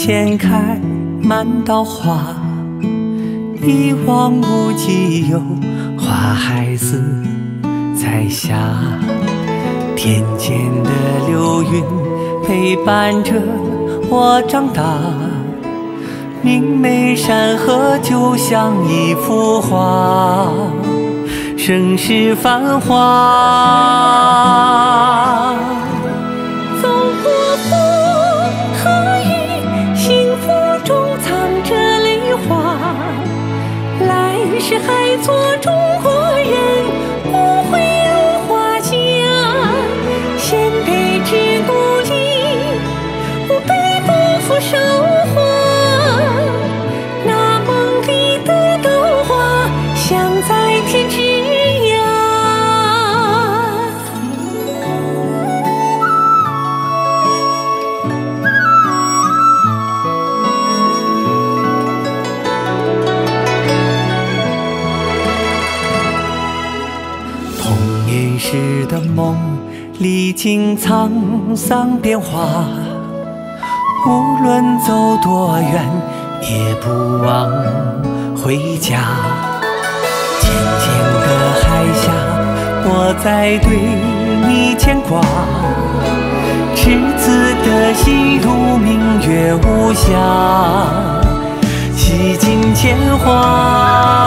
前开满道花，一望无际有花海似彩霞。田间的流云陪伴着我长大，明媚山河就像一幅画，盛世繁华。走过风和雨，幸福中藏着泪花，来世还做中国人，不会入华夏。先辈只努力，不被辜负韶华，那梦里的豆花香在天之涯。童年时的梦历经沧桑变化，无论走多远也不忘回家。渐渐的海峡，我在对你牵挂，赤子的心如明月无瑕，洗尽铅华。